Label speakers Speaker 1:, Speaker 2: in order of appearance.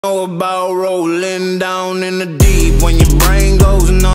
Speaker 1: Know about rolling down in the deep when your brain goes numb.